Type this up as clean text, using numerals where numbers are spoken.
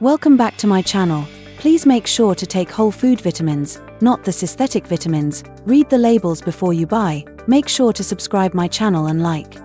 Welcome back to my channel. Please make sure to take whole food vitamins, not the synthetic vitamins. Read the labels before you buy. Make sure to subscribe my channel and like.